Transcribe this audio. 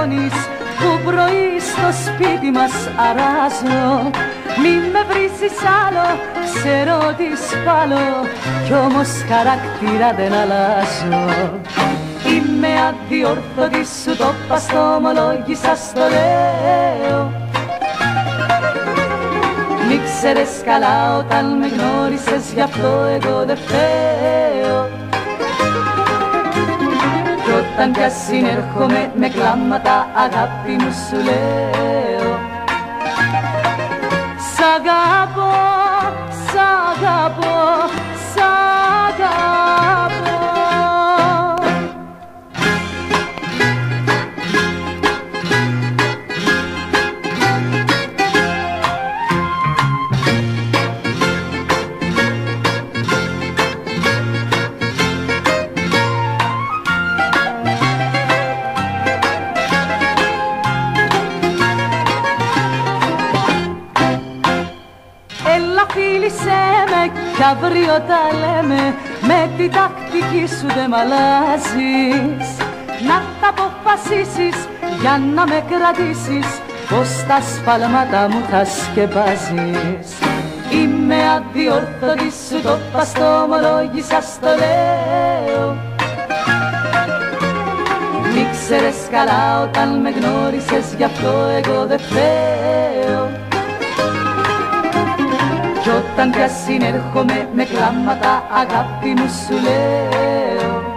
μεγαλώνεις που πρωί στο σπίτι μας αράζω. Μη με βρήσεις άλλο, ξέρω τι σπάλω κι όμως χαρακτήρα δεν αλλάζω. Είμαι αδιόρθωτη, σου το είπα, στο ομολόγησα, στο λέω. Μη ξέρες καλά όταν με γνώρισες, γι' αυτό εγώ δεν φταίω. Κι όταν πια συνέρχομαι με κλάματα, αγάπη μου σου λέω. Σ' αγαπώ, σ' αγαπώ, σ' αγαπώ. Φίλησέ με κι αύριο τα λέμε, με την τακτική σου δεν μ' αλλάζεις. Να τα αποφασίσεις για να με κρατήσεις, πως τα σφάλματα μου θα σκεπάζεις. Είμαι αδιόρθωτη, σου το είπα, στο ομολόγησα, στο λέω. Μη ξέρες καλά όταν με γνώρισες, γι' αυτό εγώ δεν φταίω. Κι όταν πια συνέρχομαι με κλάματα, αγάπη μου σου λέω.